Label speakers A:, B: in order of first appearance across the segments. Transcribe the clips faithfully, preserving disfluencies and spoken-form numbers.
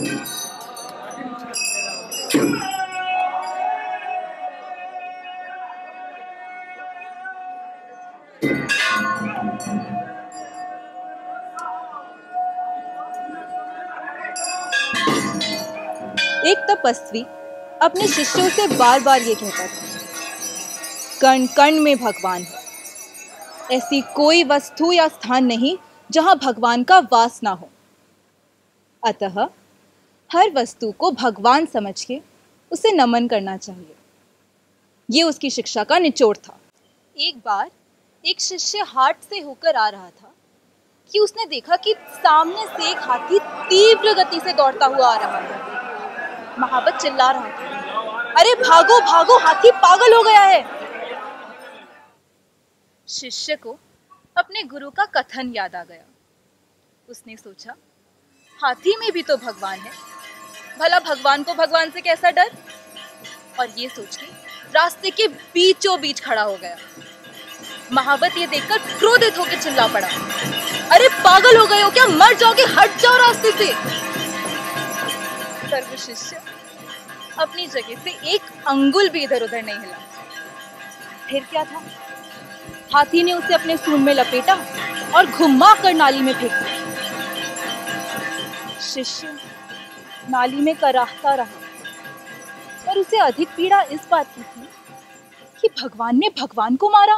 A: एक तपस्वी अपने शिष्यों से बार बार ये कहता था, कण कण में भगवान है। ऐसी कोई वस्तु या स्थान नहीं जहां भगवान का वास ना हो। अतः हर वस्तु को भगवान समझ के उसे नमन करना चाहिए। ये उसकी शिक्षा का निचोड़ था। एक बार एक शिष्य हाट से होकर आ रहा था कि उसने देखा कि सामने से एक हाथी तीव्र गति से दौड़ता हुआ आ रहा है। महावत चिल्ला रहा था, अरे भागो भागो, हाथी पागल हो गया है। शिष्य को अपने गुरु का कथन याद आ गया। उसने सोचा, हाथी में भी तो भगवान है, भला भगवान को भगवान से कैसा डर। और ये सोच के रास्ते के बीचों बीच खड़ा हो गया। महावत ये देखकर क्रोधित होकर चिल्ला पड़ा, अरे पागल हो गए हो क्या, मर जाओगे, हट जाओ रास्ते से। पर वो शिष्य अपनी जगह से एक अंगुल भी इधर उधर नहीं हिला। फिर क्या था, हाथी ने उसे अपने सूंड में लपेटा और घुमा कर नाली में फेंक दिया। शिष्य नाली में कराहता रहा, पर उसे अधिक पीड़ा इस बात की थी कि भगवान ने भगवान को मारा।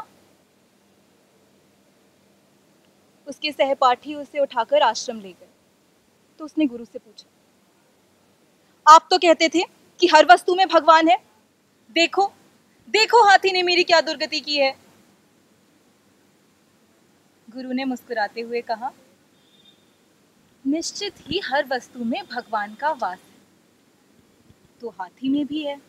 A: उसके सहपाठी उसे उठाकर आश्रम ले गए तो उसने गुरु से पूछा, आप तो कहते थे कि हर वस्तु में भगवान है, देखो देखो हाथी ने मेरी क्या दुर्गति की है। गुरु ने मुस्कुराते हुए कहा, निश्चित ही हर वस्तु में भगवान का वास है, तो हाथी में भी है,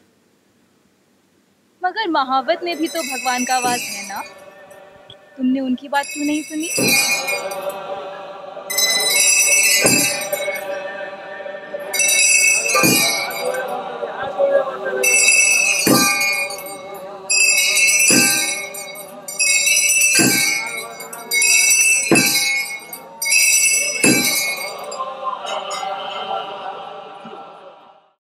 A: मगर महावत में भी तो भगवान का वास है ना। तुमने उनकी बात क्यों नहीं सुनी?